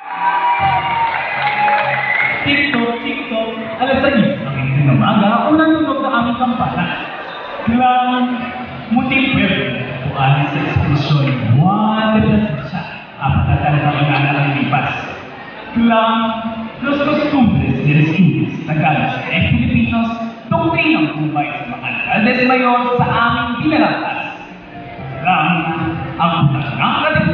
TikTok, TikTok, alas 6 ng isang ng umaga, unang tunog na aming kampana. Klang multiple o alis sa ekspresyon, wala siya. Apat na talaga ang lipas. Klang los costumbres de los estudios Tagalos e Filipinos, doktrinang buhay sa mga alcaldes mayor sa aming pinalakas. Klang ang utang ng